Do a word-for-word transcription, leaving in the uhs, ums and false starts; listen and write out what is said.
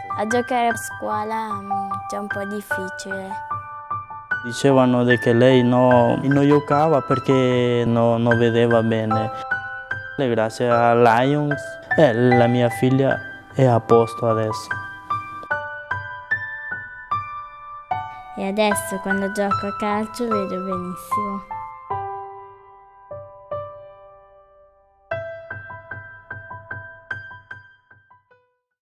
A giocare a scuola mm, c'è un po' difficile. Dicevano de che lei no, non giocava perché no- non vedeva bene. Grazie a Lions eh, la mia figlia è a posto adesso. E adesso quando gioco a calcio vedo benissimo.